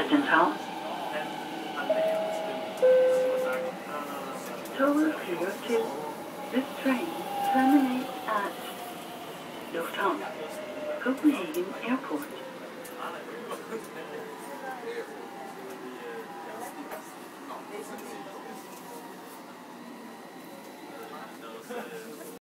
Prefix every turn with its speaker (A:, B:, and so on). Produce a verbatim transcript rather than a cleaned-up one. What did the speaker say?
A: Central. Tower clear two. This train terminates at Lufthansa, Copenhagen Airport.